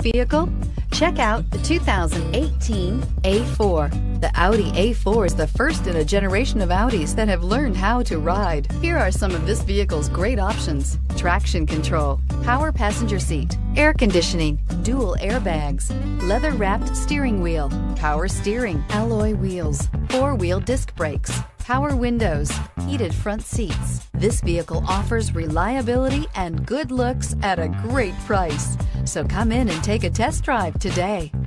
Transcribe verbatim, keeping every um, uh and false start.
vehicle? Check out the two thousand eighteen A four. The Audi A four is the first in a generation of Audis that have learned how to ride. Here are some of this vehicle's great options: traction control, power passenger seat, air conditioning, dual airbags, leather-wrapped steering wheel, power steering, alloy wheels, four-wheel disc brakes, power windows, heated front seats. This vehicle offers reliability and good looks at a great price. So come in and take a test drive today.